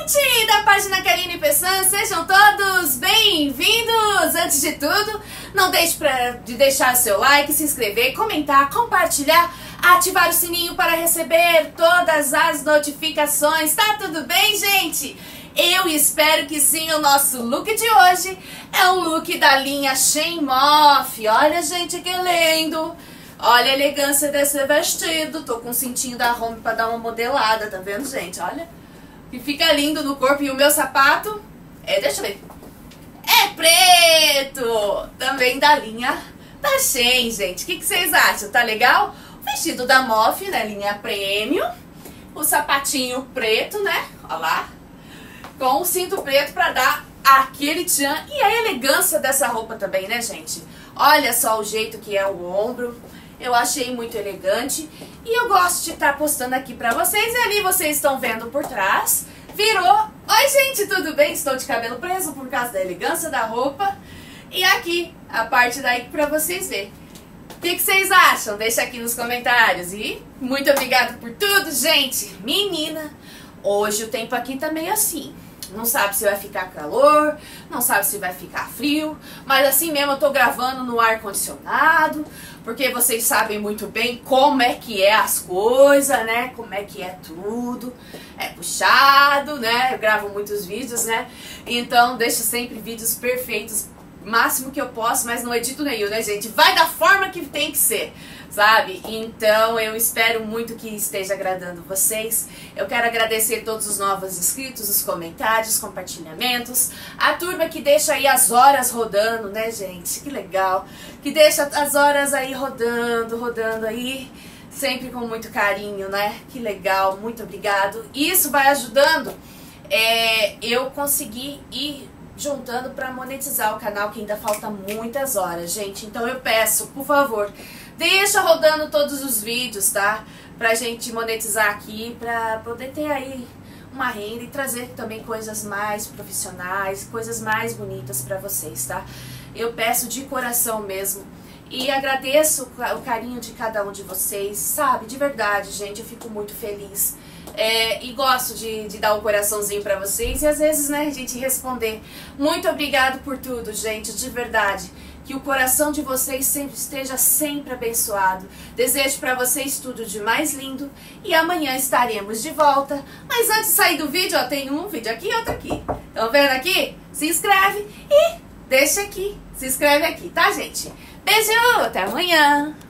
Gente da página Karine Pessan, sejam todos bem-vindos! Antes de tudo, não deixe de deixar seu like, se inscrever, comentar, compartilhar, ativar o sininho para receber todas as notificações. Tá tudo bem, gente? Eu espero que sim. O nosso look de hoje é um look da linha Shein Moth. Olha, gente, que lindo! Olha a elegância desse vestido. Tô com o cintinho da Home para dar uma modelada, tá vendo, gente? Olha. Que fica lindo no corpo. E o meu sapato deixa eu ver, é preto, também da linha da Shein, gente. O que vocês acham? Tá legal? O vestido da Moth, né, linha Premium. O sapatinho preto, né, ó lá, com o cinto preto pra dar aquele tchan. E a elegância dessa roupa também, né, gente? Olha só o jeito que é o ombro. Eu achei muito elegante e eu gosto de estar postando aqui pra vocês. E ali vocês estão vendo por trás, virou... Oi, gente, tudo bem? Estou de cabelo preso por causa da elegância da roupa. E aqui, a parte daí pra vocês verem. O que vocês acham? Deixa aqui nos comentários. E muito obrigada por tudo, gente. Menina, hoje o tempo aqui tá meio assim. Não sabe se vai ficar calor, não sabe se vai ficar frio, mas assim mesmo eu tô gravando no ar-condicionado, porque vocês sabem muito bem como é que é as coisas, né? Como é que é tudo, é puxado, né? Eu gravo muitos vídeos, né? Então deixo sempre vídeos perfeitos, máximo que eu posso, mas não edito nenhum, né, gente? Vai da forma que tem que ser, sabe? Então eu espero muito que esteja agradando vocês. Eu quero agradecer todos os novos inscritos, os comentários, compartilhamentos, a turma que deixa aí as horas rodando, né, gente? Que legal! Que deixa as horas aí rodando aí, sempre com muito carinho, né? Que legal, muito obrigado. Isso vai ajudando eu conseguir ir juntando para monetizar o canal, que ainda falta muitas horas, gente. Então eu peço, por favor, deixa rodando todos os vídeos, tá? Pra gente monetizar aqui, pra poder ter aí uma renda e trazer também coisas mais profissionais, coisas mais bonitas pra vocês, tá? Eu peço de coração mesmo. E agradeço o carinho de cada um de vocês, sabe? De verdade, gente, eu fico muito feliz. E gosto de dar um coraçãozinho pra vocês e às vezes, né, a gente responder. Muito obrigado por tudo, gente, de verdade. Que o coração de vocês sempre esteja sempre abençoado. Desejo pra vocês tudo de mais lindo e amanhã estaremos de volta. Mas antes de sair do vídeo, ó, tem um vídeo aqui e outro aqui. Estão vendo aqui? Se inscreve e deixa aqui. Se inscreve aqui, tá, gente? Beijo, até amanhã!